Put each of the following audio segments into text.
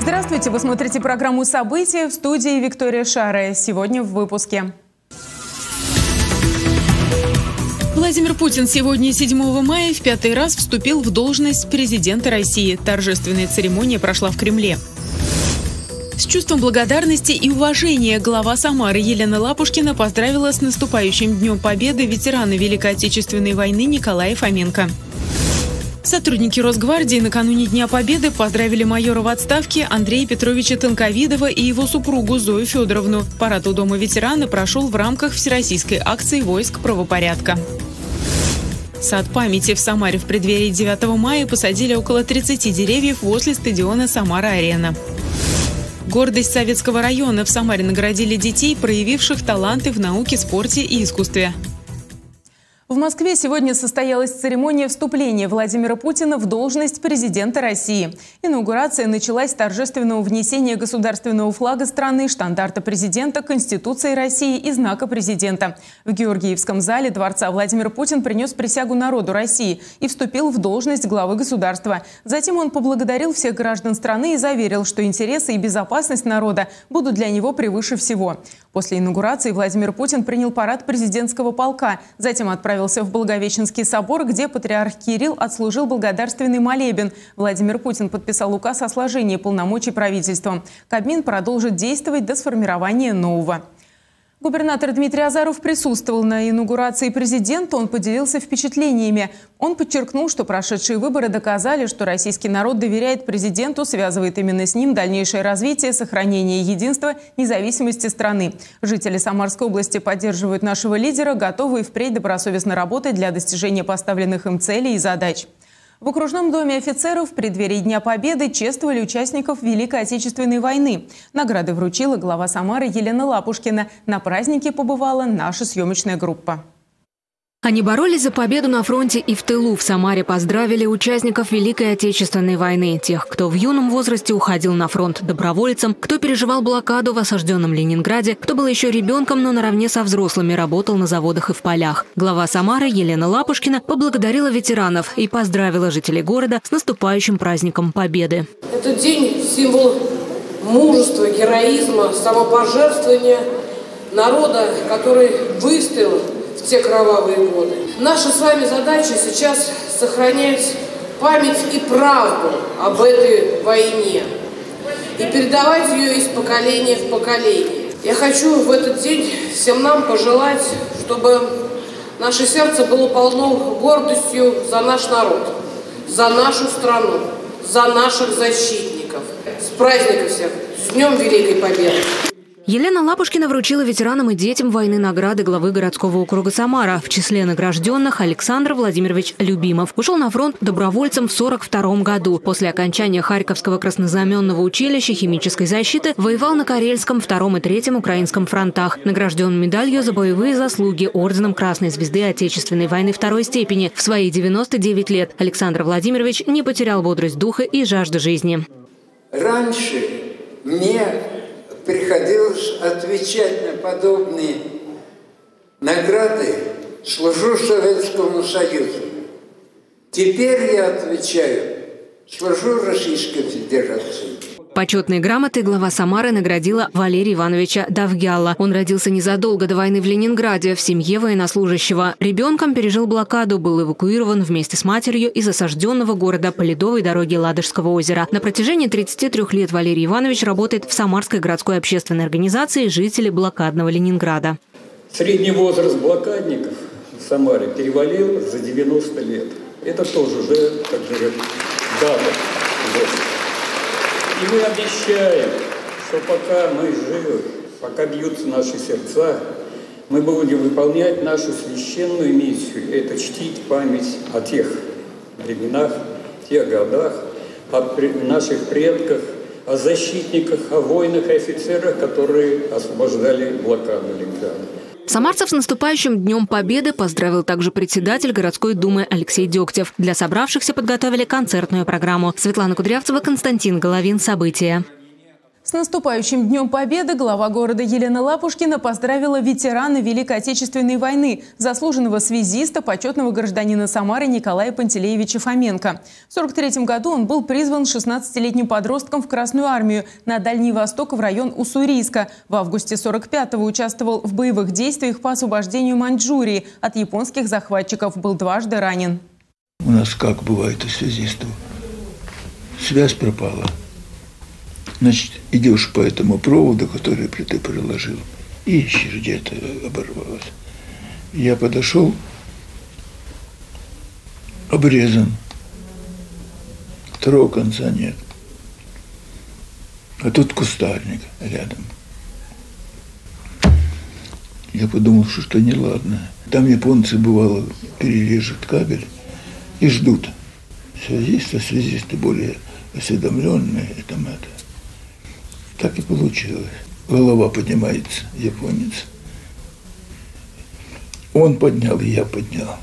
Здравствуйте! Вы смотрите программу «События», в студии Виктория Шарая. Сегодня в выпуске. Владимир Путин сегодня, 7 мая, в 5-й раз вступил в должность президента России. Торжественная церемония прошла в Кремле. С чувством благодарности и уважения глава Самары Елена Лапушкина поздравила с наступающим Днем Победы ветерана Великой Отечественной войны Николая Фоменко. Сотрудники Росгвардии накануне Дня Победы поздравили майора в отставке Андрея Петровича Тонковидова и его супругу Зою Федоровну. Парад у Дома ветерана прошел в рамках всероссийской акции войск правопорядка. Сад памяти в Самаре в преддверии 9 мая посадили около 30 деревьев возле стадиона «Самара-Арена». Гордость Советского района. В Самаре наградили детей, проявивших таланты в науке, спорте и искусстве. В Москве сегодня состоялась церемония вступления Владимира Путина в должность президента России. Инаугурация началась с торжественного внесения государственного флага страны, штандарта президента, Конституции России и знака президента. В Георгиевском зале дворца Владимир Путин принес присягу народу России и вступил в должность главы государства. Затем он поблагодарил всех граждан страны и заверил, что интересы и безопасность народа будут для него превыше всего. После инаугурации Владимир Путин принял парад президентского полка, затем отправился в Благовещенский собор, где патриарх Кирилл отслужил благодарственный молебен. Владимир Путин подписал указ о сложении полномочий правительством. Кабмин продолжит действовать до сформирования нового. Губернатор Дмитрий Азаров присутствовал на инаугурации президента. Он поделился впечатлениями. Он подчеркнул, что прошедшие выборы доказали, что российский народ доверяет президенту, связывает именно с ним дальнейшее развитие, сохранение единства, независимости страны. Жители Самарской области поддерживают нашего лидера, готовы и впредь добросовестно работать для достижения поставленных им целей и задач. В окружном доме офицеров в преддверии Дня Победы чествовали участников Великой Отечественной войны. Награды вручила глава Самары Елена Лапушкина. На празднике побывала наша съемочная группа. Они боролись за победу на фронте и в тылу. В Самаре поздравили участников Великой Отечественной войны. Тех, кто в юном возрасте уходил на фронт добровольцем, кто переживал блокаду в осажденном Ленинграде, кто был еще ребенком, но наравне со взрослыми работал на заводах и в полях. Глава Самары Елена Лапушкина поблагодарила ветеранов и поздравила жителей города с наступающим праздником Победы. Этот день – символ мужества, героизма, самопожертвования народа, который выстоял в те кровавые годы. Наша с вами задача сейчас сохранять память и правду об этой войне и передавать ее из поколения в поколение. Я хочу в этот день всем нам пожелать, чтобы наше сердце было полно гордостью за наш народ, за нашу страну, за наших защитников. С праздником всех! С Днем Великой Победы! Елена Лапушкина вручила ветеранам и детям войны награды главы городского округа Самара. В числе награжденных Александр Владимирович Любимов. Ушел на фронт добровольцем в 1942 году. После окончания Харьковского краснознаменного училища химической защиты воевал на Карельском, 2 и 3 украинском фронтах. Награжден медалью за боевые заслуги орденом Красной Звезды Отечественной войны 2 степени. В свои 99 лет Александр Владимирович не потерял бодрость духа и жажду жизни. Раньше мне приходилось отвечать на подобные награды «Служу Советскому Союзу». Теперь я отвечаю «Служу Российской Федерации». Почетной грамотой глава Самары наградила Валерия Ивановича Давгяла. Он родился незадолго до войны в Ленинграде в семье военнослужащего. Ребенком пережил блокаду, был эвакуирован вместе с матерью из осажденного города по ледовой дороге Ладожского озера. На протяжении 33 лет Валерий Иванович работает в Самарской городской общественной организации «Жители блокадного Ленинграда». Средний возраст блокадников в Самаре перевалил за 90 лет. Это тоже уже, как говорят, дата. И мы обещаем, что пока мы живы, пока бьются наши сердца, мы будем выполнять нашу священную миссию. Это чтить память о тех временах, тех годах, о наших предках, о защитниках, о воинах и офицерах, которые освобождали блокаду Ленинграда. Самарцев с наступающим Днем Победы поздравил также председатель городской думы Алексей Дегтев. Для собравшихся подготовили концертную программу. Светлана Кудрявцева, Константин Головин. События. С наступающим Днем Победы глава города Елена Лапушкина поздравила ветерана Великой Отечественной войны, заслуженного связиста, почетного гражданина Самары Николая Пантелеевича Фоменко. В 1943 году он был призван 16-летним подростком в Красную армию на Дальний Восток в район Уссурийска. В августе 1945-го участвовал в боевых действиях по освобождению Маньчжурии от японских захватчиков, был дважды ранен. У нас как бывает у связистов? Связь пропала. Значит, идешь по этому проводу, который ты приложил, и ищешь, где-то оборвалось. Я подошел, обрезан. Второго конца нет. А тут кустарник рядом. Я подумал, что что-то неладно. Там японцы, бывало, перережут кабель и ждут. Связисты более осведомленные. Там это. Так и получилось. Голова поднимается, японец. Он поднял, и я поднял.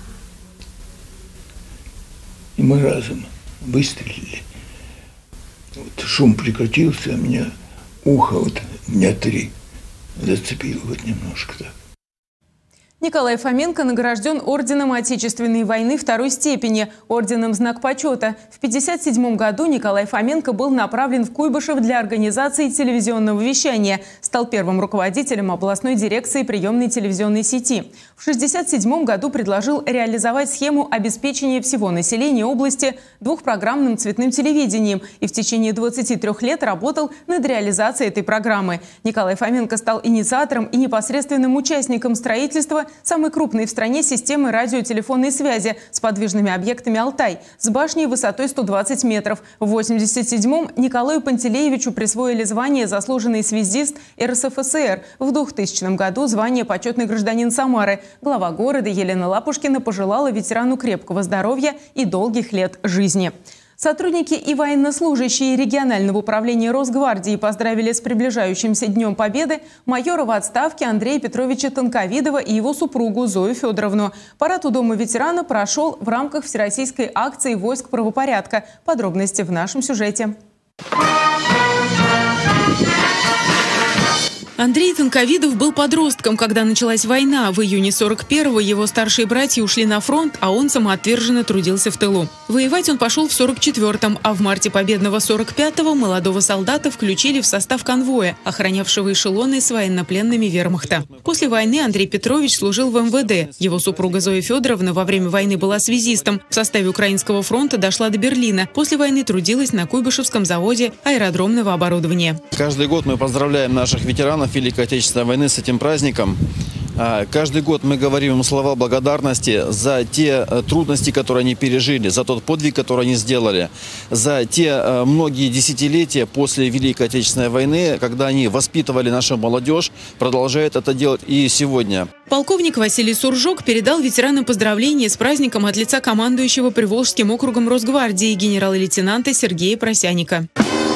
И мы разом выстрелили. Вот шум прекратился, а меня ухо, дня 3 зацепило немножко так. Николай Фоменко награжден орденом Отечественной войны второй степени, орденом «Знак почета». В 1957 году Николай Фоменко был направлен в Куйбышев для организации телевизионного вещания. Стал первым руководителем областной дирекции приемной телевизионной сети. В 1967 году предложил реализовать схему обеспечения всего населения области двухпрограммным цветным телевидением и в течение 23 лет работал над реализацией этой программы. Николай Фоменко стал инициатором и непосредственным участником строительства самой крупной в стране системы радиотелефонной связи с подвижными объектами «Алтай» с башней высотой 120 метров. В 1987-м Николаю Пантелеевичу присвоили звание «Заслуженный связист РСФСР». В 2000 году звание «Почетный гражданин Самары». Глава города Елена Лапушкина пожелала ветерану крепкого здоровья и долгих лет жизни. Сотрудники и военнослужащие регионального управления Росгвардии поздравили с приближающимся Днем Победы майора в отставке Андрея Петровича Тонковидова и его супругу Зою Федоровну. Парад у Дома ветерана прошел в рамках всероссийской акции войск правопорядка. Подробности в нашем сюжете. Андрей Тонковидов был подростком, когда началась война. В июне 41-го его старшие братья ушли на фронт, а он самоотверженно трудился в тылу. Воевать он пошел в 44-м, а в марте победного 45-го молодого солдата включили в состав конвоя, охранявшего эшелоны с военнопленными вермахта. После войны Андрей Петрович служил в МВД. Его супруга Зоя Федоровна во время войны была связистом. В составе Украинского фронта дошла до Берлина. После войны трудилась на Куйбышевском заводе аэродромного оборудования. Каждый год мы поздравляем наших ветеранов Великой Отечественной войны с этим праздником. Каждый год мы говорим им слова благодарности за те трудности, которые они пережили, за тот подвиг, который они сделали, за те многие десятилетия после Великой Отечественной войны, когда они воспитывали нашу молодежь, продолжают это делать и сегодня. Полковник Василий Суржок передал ветеранам поздравления с праздником от лица командующего Приволжским округом Росгвардии генерал-лейтенанта Сергея Просяника.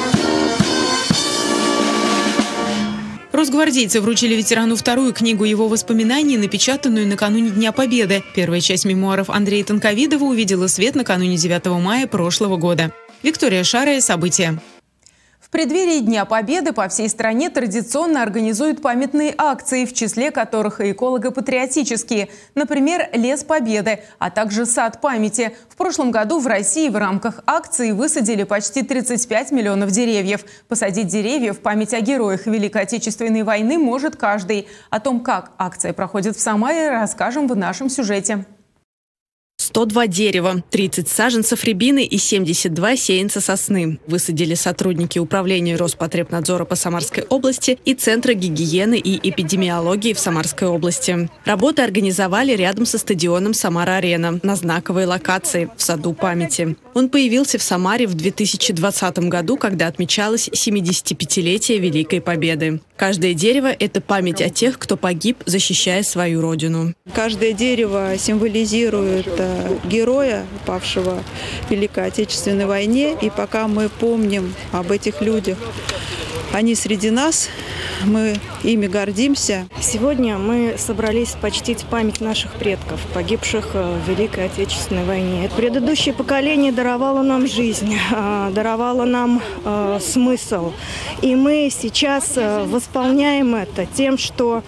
Росгвардейцы вручили ветерану вторую книгу его воспоминаний, напечатанную накануне Дня Победы. Первая часть мемуаров Андрея Тонковидова увидела свет накануне 9 мая прошлого года. Виктория Шарая, события. В преддверии Дня Победы по всей стране традиционно организуют памятные акции, в числе которых и эколого-патриотические. Например, «Лес Победы», а также «Сад памяти». В прошлом году в России в рамках акции высадили почти 35 миллионов деревьев. Посадить деревья в память о героях Великой Отечественной войны может каждый. О том, как акция проходит в Самаре, расскажем в нашем сюжете. 102 дерева, 30 саженцев рябины и 72 сеянца сосны высадили сотрудники Управления Роспотребнадзора по Самарской области и Центра гигиены и эпидемиологии в Самарской области. Работы организовали рядом со стадионом «Самара-Арена» на знаковой локации в Саду памяти. Он появился в Самаре в 2020 году, когда отмечалось 75-летие Великой Победы. Каждое дерево – это память о тех, кто погиб, защищая свою родину. Каждое дерево символизирует героя, павшего в Великой Отечественной войне. И пока мы помним об этих людях, Они среди нас, мы ими гордимся. Сегодня мы собрались почтить память наших предков, погибших в Великой Отечественной войне. Предыдущее поколение даровало нам жизнь, даровало нам смысл. И мы сейчас восполняем это тем, что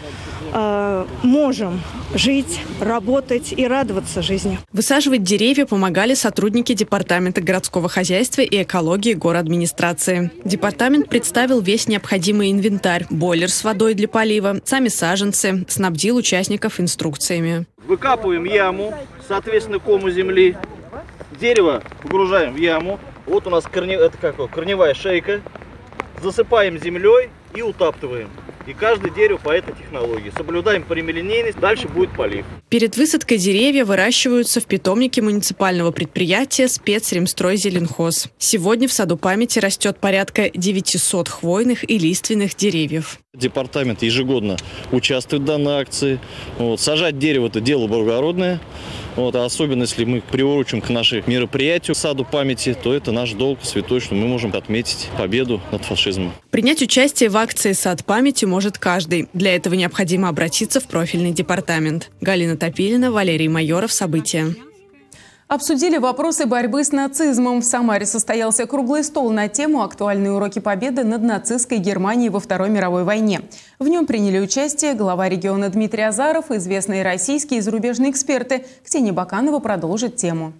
можем жить, работать и радоваться жизни. Высаживать деревья помогали сотрудники Департамента городского хозяйства и экологии городадминистрации. Департамент представил весь необходимый инвентарь, бойлер с водой для полива, сами саженцы, снабдил участников инструкциями. Выкапываем яму, соответственно, кому земли, дерево погружаем в яму. Вот у нас корневая шейка, засыпаем землей и утаптываем. И каждое дерево по этой технологии. Соблюдаем прямолинейность, дальше будет полив. Перед высадкой деревья выращиваются в питомнике муниципального предприятия «Спецремстройзеленхоз». Сегодня в саду памяти растет порядка 900 хвойных и лиственных деревьев. Департамент ежегодно участвует в данной акции. Сажать дерево – это дело благородное. А особенно, если мы приурочим к нашему мероприятию саду памяти, то это наш долг святой, что мы можем отметить победу над фашизмом. Принять участие в акции «Сад памяти» может каждый. Для этого необходимо обратиться в профильный департамент. Галина Топилина, Валерий Майоров. События. Обсудили вопросы борьбы с нацизмом. В Самаре состоялся круглый стол на тему «Актуальные уроки победы над нацистской Германией во Второй мировой войне». В нем приняли участие глава региона Дмитрий Азаров, известные российские и зарубежные эксперты. Ксения Баканова продолжит тему.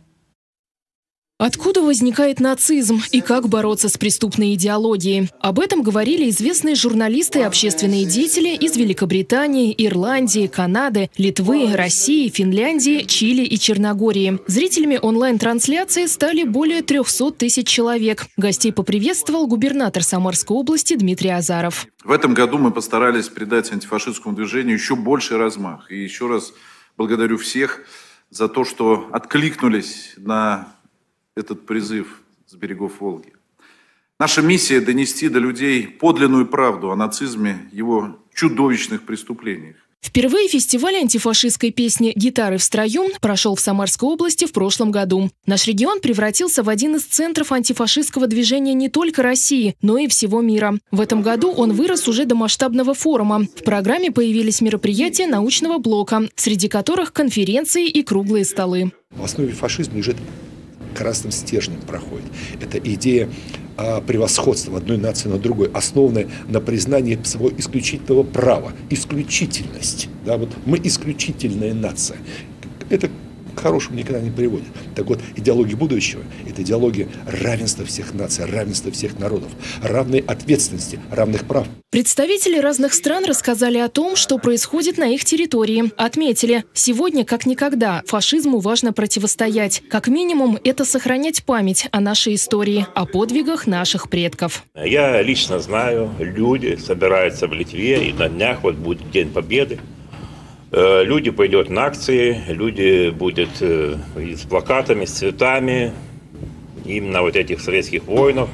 Откуда возникает нацизм и как бороться с преступной идеологией? Об этом говорили известные журналисты и общественные деятели из Великобритании, Ирландии, Канады, Литвы, России, Финляндии, Чили и Черногории. Зрителями онлайн-трансляции стали более 300 тысяч человек. Гостей поприветствовал губернатор Самарской области Дмитрий Азаров. В этом году мы постарались придать антифашистскому движению еще больший размах. И еще раз благодарю всех за то, что откликнулись на этот призыв с берегов Волги. Наша миссия – донести до людей подлинную правду о нацизме, его чудовищных преступлениях. Впервые фестиваль антифашистской песни «Гитары в строю» прошел в Самарской области в прошлом году. Наш регион превратился в один из центров антифашистского движения не только России, но и всего мира. В этом году он вырос уже до масштабного форума. В программе появились мероприятия научного блока, среди которых конференции и круглые столы. В основе фашизма лежит красным стержнем проходит. Это идея превосходства одной нации над другой, основанная на признании своего исключительного права. Исключительность. Да, вот мы исключительная нация. Это к хорошему никогда не приводит. Так вот, идеология будущего – это идеология равенства всех наций, равенства всех народов, равной ответственности, равных прав. Представители разных стран рассказали о том, что происходит на их территории. Отметили, сегодня, как никогда, фашизму важно противостоять. Как минимум, это сохранять память о нашей истории, о подвигах наших предков. Я лично знаю, люди собираются в Литве, и на днях вот будет День Победы. Люди пойдут на акции, люди будут с плакатами, с цветами, именно вот этих советских воинов.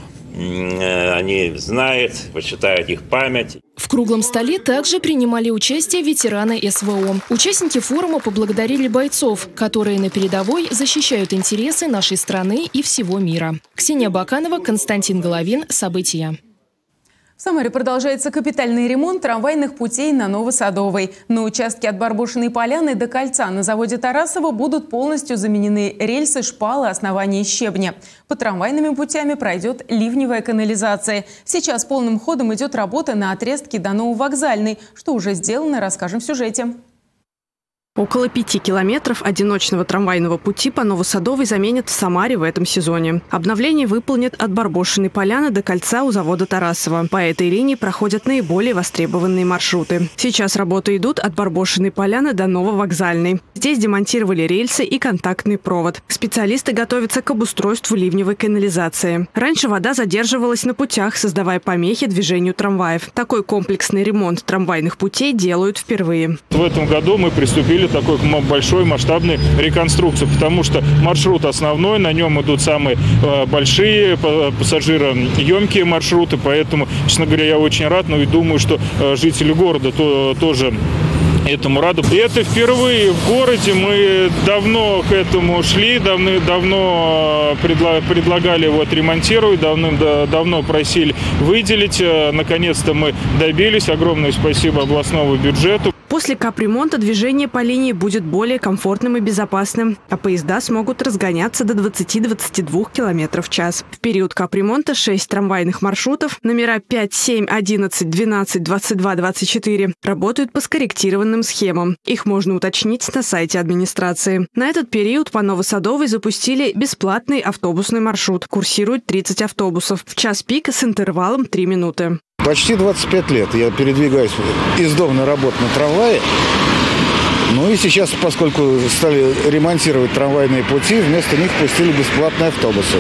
Они знают, почитают их память. В круглом столе также принимали участие ветераны СВО. Участники форума поблагодарили бойцов, которые на передовой защищают интересы нашей страны и всего мира. Ксения Баканова, Константин Головин. События. В Самаре продолжается капитальный ремонт трамвайных путей на Новосадовой. На участке от Барбошиной поляны до кольца на заводе Тарасова будут полностью заменены рельсы, шпалы, основания щебня. По трамвайными путями пройдет ливневая канализация. Сейчас полным ходом идет работа на отрезке до Нововокзальной. Что уже сделано, расскажем в сюжете. Около 5 километров одиночного трамвайного пути по Новосадовой заменят в Самаре в этом сезоне. Обновление выполнят от Барбошиной поляны до кольца у завода Тарасова. По этой линии проходят наиболее востребованные маршруты. Сейчас работы идут от Барбошиной поляны до Нововокзальной. Здесь демонтировали рельсы и контактный провод. Специалисты готовятся к обустройству ливневой канализации. Раньше вода задерживалась на путях, создавая помехи движению трамваев. Такой комплексный ремонт трамвайных путей делают впервые. В этом году мы приступили такой большой масштабной реконструкции, потому что маршрут основной, на нем идут самые большие пассажироемкие маршруты, поэтому, честно говоря, я очень рад, но и думаю, что жители города тоже этому рады. И это впервые в городе. Мы давно к этому шли, давно предлагали его отремонтировать, давно просили выделить. Наконец-то мы добились. Огромное спасибо областному бюджету. После капремонта движение по линии будет более комфортным и безопасным, а поезда смогут разгоняться до 20-22 км в час. В период капремонта 6 трамвайных маршрутов, номера 5, 7, 11, 12, 22, 24, работают по скорректированным схемам. Их можно уточнить на сайте администрации. На этот период по Новосадовой запустили бесплатный автобусный маршрут. Курсирует 30 автобусов. В час пик с интервалом 3 минуты. Почти 25 лет я передвигаюсь из дома на работу на трамвае. Ну и сейчас, поскольку стали ремонтировать трамвайные пути, вместо них пустили бесплатные автобусы.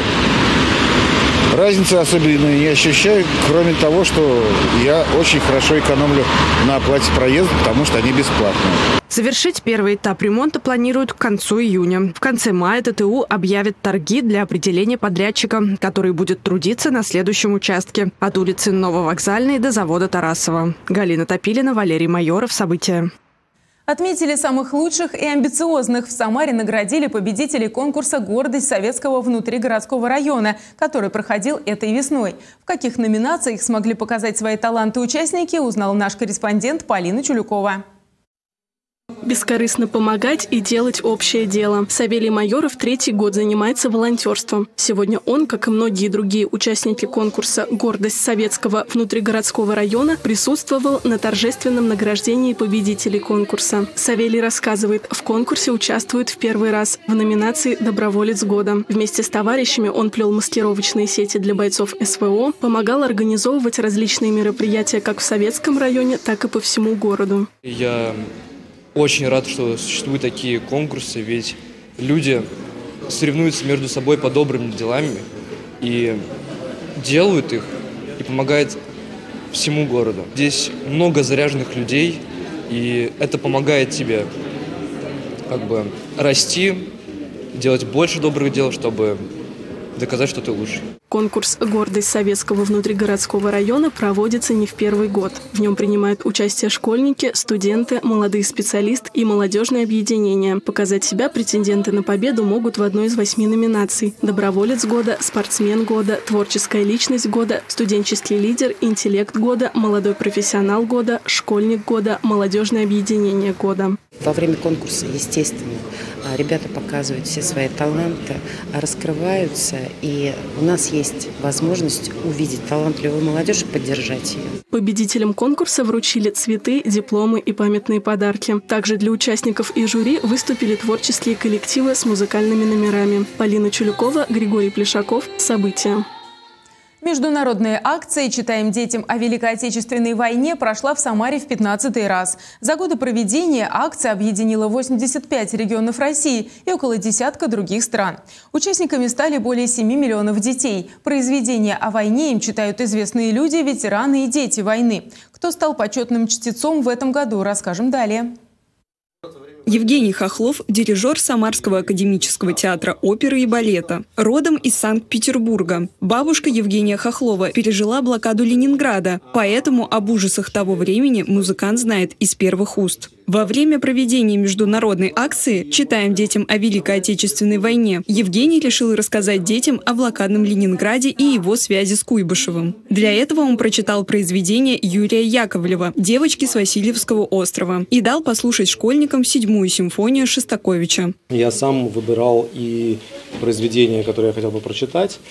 Разницы особенно не ощущаю, кроме того, что я очень хорошо экономлю на оплате проезда, потому что они бесплатные. Завершить первый этап ремонта планируют к концу июня. В конце мая ТТУ объявит торги для определения подрядчика, который будет трудиться на следующем участке от улицы Нововокзальной до завода Тарасова. Галина Топилина, Валерий Майоров. События. Отметили самых лучших и амбициозных. В Самаре наградили победителей конкурса «Гордость Советского внутригородского района», который проходил этой весной. В каких номинациях смогли показать свои таланты участники, узнал наш корреспондент Полина Чулюкова. Бескорыстно помогать и делать общее дело. Савелий Майоров 3-й год занимается волонтерством. Сегодня он, как и многие другие участники конкурса «Гордость Советского внутригородского района», присутствовал на торжественном награждении победителей конкурса. Савелий рассказывает, в конкурсе участвует в первый раз в номинации «Доброволец года». Вместе с товарищами он плел маскировочные сети для бойцов СВО, помогал организовывать различные мероприятия как в Советском районе, так и по всему городу. Я очень рад, что существуют такие конкурсы, ведь люди соревнуются между собой по добрым делам и делают их, и помогают всему городу. Здесь много заряженных людей, и это помогает тебе расти, делать больше добрых дел, чтобы доказать, что ты лучший. Конкурс «Гордость Советского внутригородского района» проводится не в первый год. В нем принимают участие школьники, студенты, молодые специалисты и молодежные объединения. Показать себя претенденты на победу могут в одной из 8 номинаций: «Доброволец года», «Спортсмен года», «Творческая личность года», «Студенческий лидер», «Интеллект года», «Молодой профессионал года», «Школьник года», «Молодежное объединение года». Во время конкурса, естественно, ребята показывают все свои таланты, раскрываются, и у нас есть возможность увидеть талантливую молодежь и поддержать ее. Победителям конкурса вручили цветы, дипломы и памятные подарки. Также для участников и жюри выступили творческие коллективы с музыкальными номерами. Полина Чулюкова, Григорий Плешаков. События. Международная акция «Читаем детям о Великой Отечественной войне» прошла в Самаре в 15-й раз. За годы проведения акция объединила 85 регионов России и около десятка других стран. Участниками стали более 7 миллионов детей. Произведения о войне им читают известные люди, ветераны и дети войны. Кто стал почетным чтецом в этом году, расскажем далее. Евгений Хохлов – дирижер Самарского академического театра оперы и балета. Родом из Санкт-Петербурга. Бабушка Евгения Хохлова пережила блокаду Ленинграда, поэтому об ужасах того времени музыкант знает из первых уст. Во время проведения международной акции «Читаем детям о Великой Отечественной войне» Евгений решил рассказать детям о блокадном Ленинграде и его связи с Куйбышевым. Для этого он прочитал произведение Юрия Яковлева «Девочки с Васильевского острова» и дал послушать школьникам 7-ю симфонию Шостаковича. Я сам выбирал и произведение, которое я хотел бы прочитать.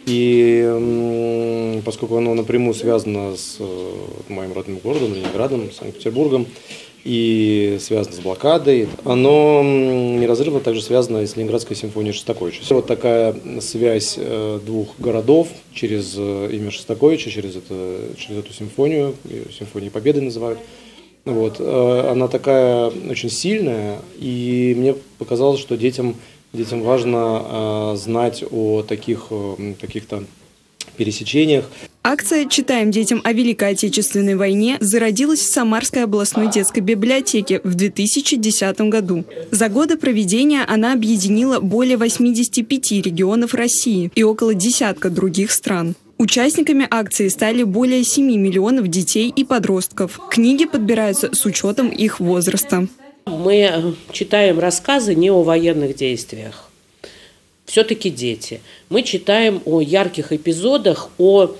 И поскольку оно напрямую связано с моим родным городом, Ленинградом, Санкт-Петербургом, и связано с блокадой, оно неразрывно также связано и с Ленинградской симфонией Шостаковича. Вот такая связь двух городов через имя Шостаковича, через эту симфонию, симфонию Победы называют. Вот. Она такая очень сильная, и мне показалось, что детям важно знать о каких-то пересечениях. Акция «Читаем детям о Великой Отечественной войне» зародилась в Самарской областной детской библиотеке в 2010 году. За годы проведения она объединила более 85 регионов России и около десятка других стран. Участниками акции стали более 7 миллионов детей и подростков. Книги подбираются с учетом их возраста. Мы читаем рассказы не о военных действиях. Все-таки дети. Мы читаем о ярких эпизодах, о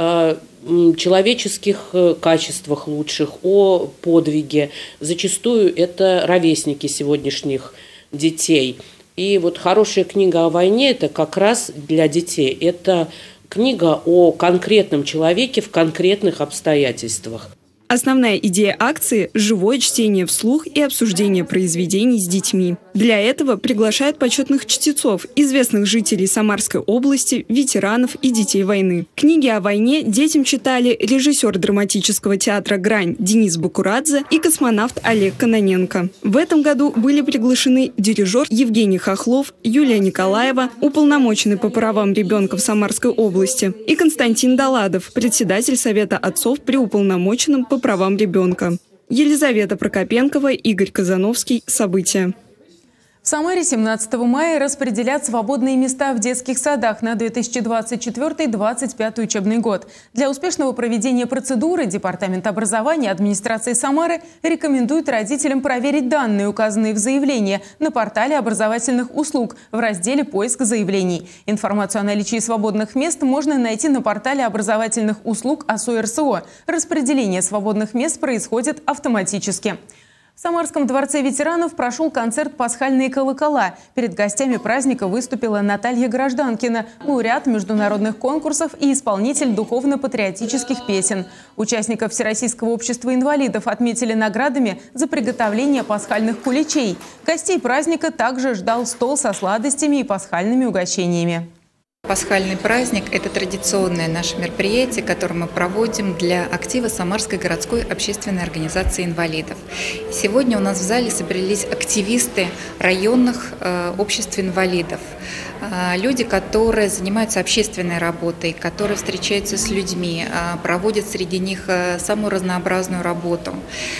человеческих качествах лучших, о подвиге. Зачастую это ровесники сегодняшних детей. И вот хорошая книга о войне – это как раз для детей. Это книга о конкретном человеке в конкретных обстоятельствах. Основная идея акции – живое чтение вслух и обсуждение произведений с детьми. Для этого приглашают почетных чтецов, известных жителей Самарской области, ветеранов и детей войны. Книги о войне детям читали режиссер драматического театра «Грань» Денис Бакурадзе и космонавт Олег Кононенко. В этом году были приглашены дирижер Евгений Хохлов, Юлия Николаева, уполномоченный по правам ребенка в Самарской области, и Константин Доладов, председатель Совета отцов при уполномоченном по правам ребенка. Елизавета Прокопенкова, Игорь Казановский. События. В Самаре 17 мая распределят свободные места в детских садах на 2024-2025 учебный год. Для успешного проведения процедуры Департамент образования администрации Самары рекомендует родителям проверить данные, указанные в заявлении, на портале образовательных услуг в разделе «Поиск заявлений». Информацию о наличии свободных мест можно найти на портале образовательных услуг АСУ-РСО. Распределение свободных мест происходит автоматически. В Самарском дворце ветеранов прошел концерт «Пасхальные колокола». Перед гостями праздника выступила Наталья Гражданкина, лауреат международных конкурсов и исполнитель духовно-патриотических песен. Участников Всероссийского общества инвалидов отметили наградами за приготовление пасхальных куличей. Гостей праздника также ждал стол со сладостями и пасхальными угощениями. Пасхальный праздник – это традиционное наше мероприятие, которое мы проводим для актива Самарской городской общественной организации инвалидов. Сегодня у нас в зале собрались активисты районных обществ инвалидов. Люди, которые занимаются общественной работой, которые встречаются с людьми, проводят среди них самую разнообразную работу.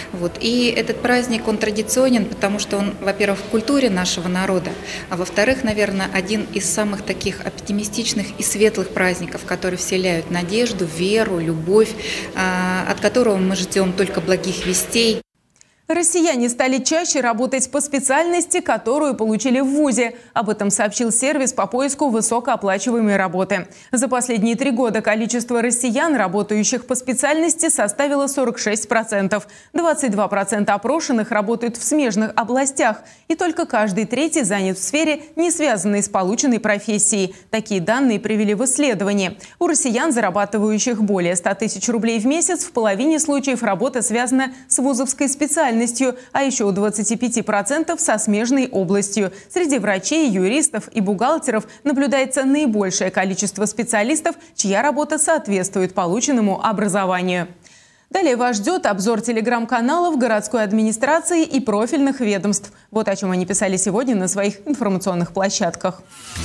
И этот праздник, он традиционен, потому что он, во-первых, в культуре нашего народа, а во-вторых, наверное, один из самых таких оптимистичных и светлых праздников, которые вселяют надежду, веру, любовь, от которого мы ждем только благих вестей. Россияне стали чаще работать по специальности, которую получили в ВУЗе. Об этом сообщил сервис по поиску высокооплачиваемой работы. За последние 3 года количество россиян, работающих по специальности, составило 46%. 22% опрошенных работают в смежных областях. И только каждый третий занят в сфере, не связанной с полученной профессией. Такие данные привели в исследовании. У россиян, зарабатывающих более 100 тысяч рублей в месяц, в половине случаев работа связана с вузовской специальностью, а еще у 25% со смежной областью. Среди врачей, юристов и бухгалтеров наблюдается наибольшее количество специалистов, чья работа соответствует полученному образованию. Далее вас ждет обзор телеграм-каналов городской администрации и профильных ведомств. Вот о чем они писали сегодня на своих информационных площадках.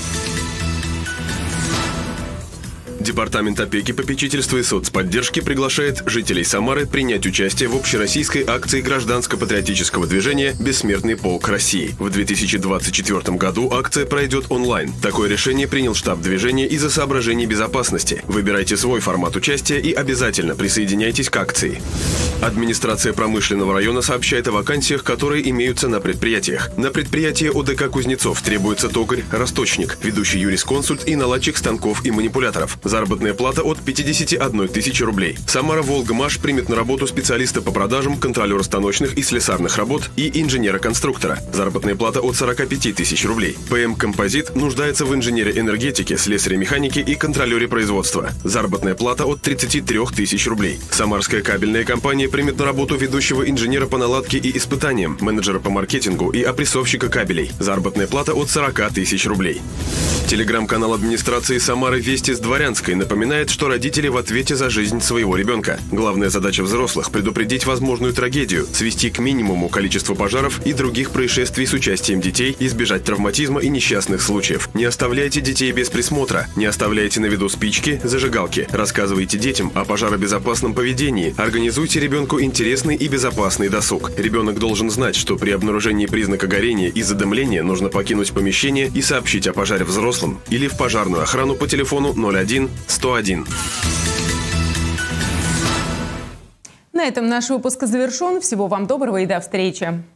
Департамент опеки, попечительства и соцподдержки приглашает жителей Самары принять участие в общероссийской акции гражданско-патриотического движения «Бессмертный полк России». В 2024 году акция пройдет онлайн. Такое решение принял штаб движения из-за соображений безопасности. Выбирайте свой формат участия и обязательно присоединяйтесь к акции. Администрация промышленного района сообщает о вакансиях, которые имеются на предприятиях. На предприятие ОДК «Кузнецов» требуется токарь, расточник, ведущий юрисконсульт и наладчик станков и манипуляторов. Заработная плата от 51 тысячи рублей. Самара-Волгмаш примет на работу специалиста по продажам, контролера станочных и слесарных работ и инженера-конструктора. Заработная плата от 45 тысяч рублей. ПМ «Композит» нуждается в инженере энергетики, слесаре-механике и контролере производства. Заработная плата от 33 тысяч рублей. Самарская кабельная компания примет на работу ведущего инженера по наладке и испытаниям, менеджера по маркетингу и опрессовщика кабелей. Заработная плата от 40 тысяч рублей. Телеграм-канал администрации Самары «Вести с Дворянской» напоминает, что родители в ответе за жизнь своего ребенка. Главная задача взрослых – предупредить возможную трагедию, свести к минимуму количество пожаров и других происшествий с участием детей, избежать травматизма и несчастных случаев. Не оставляйте детей без присмотра, не оставляйте на виду спички, зажигалки. Рассказывайте детям о пожаробезопасном поведении, организуйте ребенку интересный и безопасный досуг. Ребенок должен знать, что при обнаружении признака горения и задымления нужно покинуть помещение и сообщить о пожаре взрослым или в пожарную охрану по телефону 01 101 101. На этом наш выпуск завершен. Всего вам доброго и до встречи.